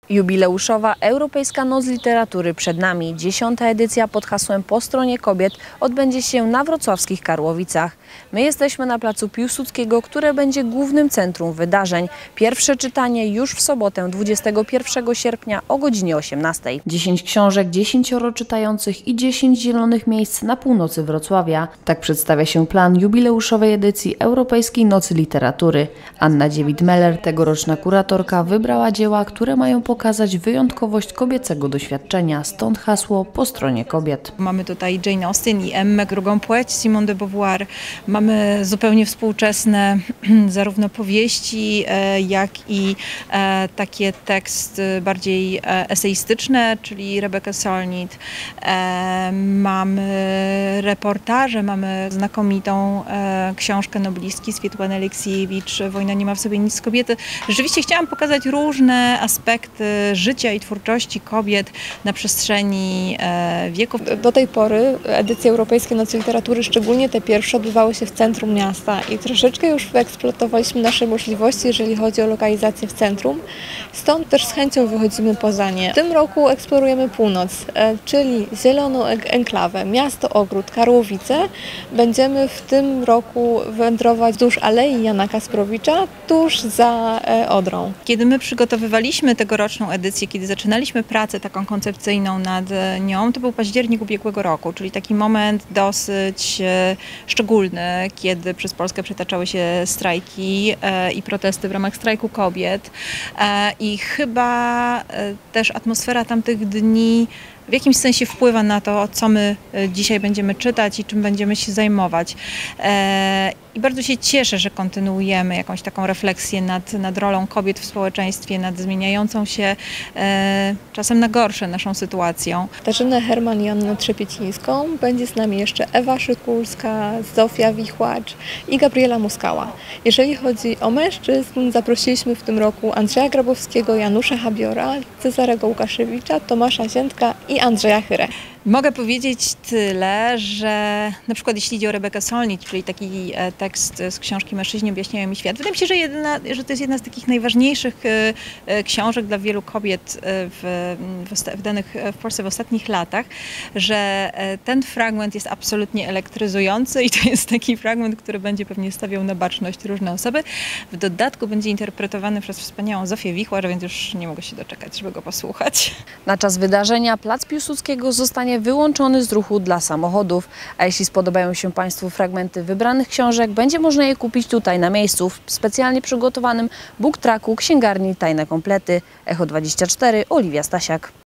Jubileuszowa Europejska Noc Literatury przed nami. 10. edycja pod hasłem Po stronie kobiet odbędzie się na wrocławskich Karłowicach. My jesteśmy na placu Piłsudskiego, które będzie głównym centrum wydarzeń. Pierwsze czytanie już w sobotę 21 sierpnia o godzinie 18. 10 książek, 10 czytających i 10 zielonych miejsc na północy Wrocławia. Tak przedstawia się plan jubileuszowej edycji Europejskiej Nocy Literatury. Anna Dziewit-Meller, tegoroczna kuratorka, wybrała dzieła, które mają pokazać wyjątkowość kobiecego doświadczenia, stąd hasło Po stronie kobiet. Mamy tutaj Jane Austen i Emmę, drugą płeć, Simone de Beauvoir. Mamy zupełnie współczesne zarówno powieści, jak i takie teksty bardziej eseistyczne, czyli Rebecca Solnit. Mamy reportaże, mamy znakomitą książkę noblistki Swietłany Aleksiejewicz Wojna nie ma w sobie nic z kobiety. Rzeczywiście chciałam pokazać różne aspekty życia i twórczości kobiet na przestrzeni wieków. Do tej pory edycje Europejskiej Nocy Literatury, szczególnie te pierwsze, odbywały się w centrum miasta i troszeczkę już wyeksploatowaliśmy nasze możliwości, jeżeli chodzi o lokalizację w centrum. Stąd też z chęcią wychodzimy poza nie. W tym roku eksplorujemy północ, czyli Zieloną Enklawę, miasto Ogród, Karłowice. Będziemy w tym roku wędrować wzdłuż Alei Jana Kasprowicza, tuż za Odrą. Kiedy my przygotowywaliśmy tegoroczną edycję, kiedy zaczynaliśmy pracę taką koncepcyjną nad nią, to był październik ubiegłego roku, czyli taki moment dosyć szczególny, kiedy przez Polskę przetaczały się strajki i protesty w ramach strajku kobiet. I chyba też atmosfera tamtych dni w jakimś sensie wpływa na to, co my dzisiaj będziemy czytać i czym będziemy się zajmować. I bardzo się cieszę, że kontynuujemy jakąś taką refleksję nad rolą kobiet w społeczeństwie, nad zmieniającą się czasem na gorsze naszą sytuacją. Katarzynę Herman i Annę Trzepiecińską, będzie z nami jeszcze Ewa Szykulska, Zofia Wichłacz i Gabriela Muskała. Jeżeli chodzi o mężczyzn, zaprosiliśmy w tym roku Andrzeja Grabowskiego, Janusza Habiora, Cezarego Łukaszewicza, Tomasza Ziętka i Andrzeja Chyrę. Mogę powiedzieć tyle, że na przykład jeśli idzie o Rebekę Solnit, czyli taki tekst z książki Mężczyźni objaśniają mi świat, wydaje mi się, że to jest jedna z takich najważniejszych książek dla wielu kobiet wydanych w Polsce w ostatnich latach, że ten fragment jest absolutnie elektryzujący i to jest taki fragment, który będzie pewnie stawiał na baczność różne osoby. W dodatku będzie interpretowany przez wspaniałą Zofię Wichłacz, więc już nie mogę się doczekać, żeby go posłuchać. Na czas wydarzenia plac Piłsudskiego zostanie wyłączony z ruchu dla samochodów, a jeśli spodobają się Państwu fragmenty wybranych książek, będzie można je kupić tutaj na miejscu w specjalnie przygotowanym book tracku księgarni Tajne Komplety. Echo 24, Oliwia Stasiak.